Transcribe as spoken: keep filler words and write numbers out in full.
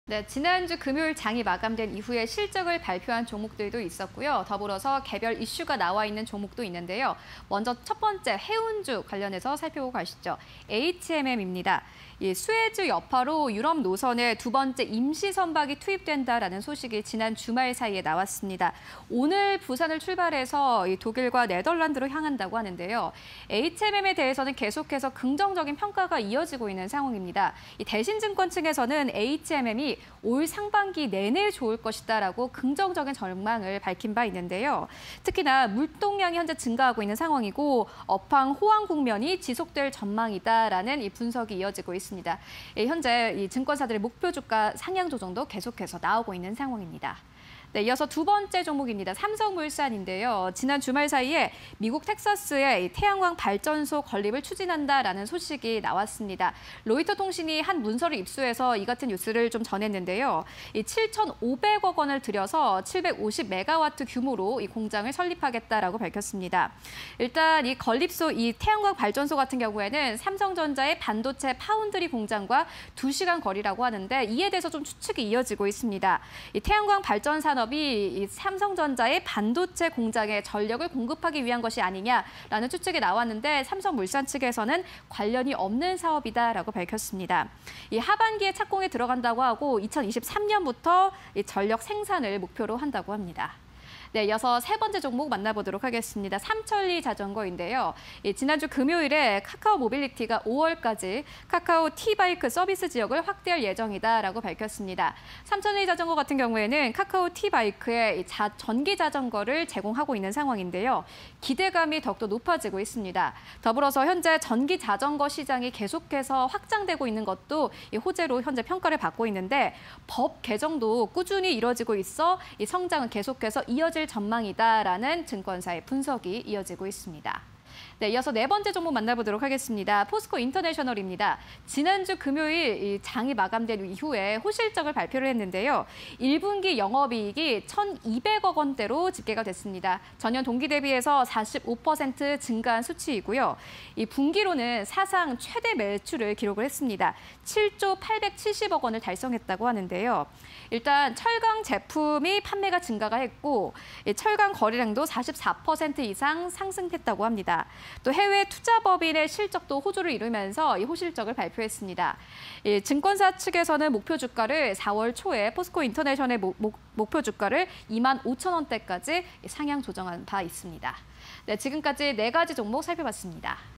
네, 지난주 금요일 장이 마감된 이후에 실적을 발표한 종목들도 있었고요. 더불어서 개별 이슈가 나와 있는 종목도 있는데요. 먼저 첫 번째 해운주 관련해서 살펴보고 가시죠. 에이치엠엠입니다. 이 수에즈 여파로 유럽 노선에 두 번째 임시 선박이 투입된다라는 소식이 지난 주말 사이에 나왔습니다. 오늘 부산을 출발해서 이 독일과 네덜란드로 향한다고 하는데요. 에이치엠엠에 대해서는 계속해서 긍정적인 평가가 이어지고 있는 상황입니다. 이 대신증권 측에서는 에이치엠엠이 올 상반기 내내 좋을 것이다라고 긍정적인 전망을 밝힌 바 있는데요. 특히나 물동량이 현재 증가하고 있는 상황이고 업황 호황 국면이 지속될 전망이다라는 이 분석이 이어지고 있습니다. 현재 이 증권사들의 목표 주가 상향 조정도 계속해서 나오고 있는 상황입니다. 네, 이어서 두 번째 종목입니다. 삼성물산인데요. 지난 주말 사이에 미국 텍사스에 태양광 발전소 건립을 추진한다라는 소식이 나왔습니다. 로이터 통신이 한 문서를 입수해서 이 같은 뉴스를 좀 전했는데요. 이 칠천오백억 원을 들여서 칠백오십 메가와트 규모로 이 공장을 설립하겠다라고 밝혔습니다. 일단 이 건립소 이 태양광 발전소 같은 경우에는 삼성전자의 반도체 파운드리 공장과 두 시간 거리라고 하는데 이에 대해서 좀 추측이 이어지고 있습니다. 이 태양광 발전 산업 이 삼성전자의 반도체 공장에 전력을 공급하기 위한 것이 아니냐라는 추측이 나왔는데 삼성물산 측에서는 관련이 없는 사업이다라고 밝혔습니다. 이 하반기에 착공에 들어간다고 하고 이천이십삼 년부터 이 전력 생산을 목표로 한다고 합니다. 네, 이어서 세 번째 종목 만나보도록 하겠습니다. 삼천리 자전거인데요. 예, 지난주 금요일에 카카오 모빌리티가 오월까지 카카오 T바이크 서비스 지역을 확대할 예정이다라고 밝혔습니다. 삼천리 자전거 같은 경우에는 카카오 T바이크에 자, 전기 자전거를 제공하고 있는 상황인데요. 기대감이 더욱더 높아지고 있습니다. 더불어서 현재 전기 자전거 시장이 계속해서 확장되고 있는 것도 이 호재로 현재 평가를 받고 있는데 법 개정도 꾸준히 이뤄지고 있어 이 성장은 계속해서 이어질 전망이다라는 증권사의 분석이 이어지고 있습니다. 네, 이어서 네 번째 종목 만나보도록 하겠습니다. 포스코 인터내셔널입니다. 지난주 금요일 이 장이 마감된 이후에 호실적을 발표를 했는데요. 일 분기 영업이익이 천이백억 원대로 집계가 됐습니다. 전년 동기 대비해서 사십오 퍼센트 증가한 수치이고요. 이 분기로는 사상 최대 매출을 기록을 했습니다. 칠조 팔백칠십억 원을 달성했다고 하는데요. 일단 철강 제품이 판매가 증가가 했고 철강 거래량도 사십사 퍼센트 이상 상승했다고 합니다. 또 해외 투자법인의 실적도 호조를 이루면서 이 호실적을 발표했습니다. 이 증권사 측에서는 목표 주가를 사월 초에 포스코 인터내셔널의 목, 목, 목표 주가를 이만 오천 원대까지 상향 조정한 바 있습니다. 네, 지금까지 네 가지 종목 살펴봤습니다.